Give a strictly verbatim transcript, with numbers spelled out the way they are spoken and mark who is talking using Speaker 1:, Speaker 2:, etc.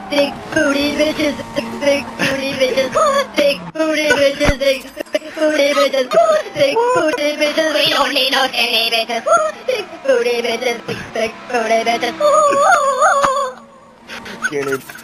Speaker 1: Big booty bitches, big booty bitches, big booty bitches, big booty bitches, big booty bitches. We don't need no skinny bitches. Big booty bitches, big booty bitches.
Speaker 2: Skinny.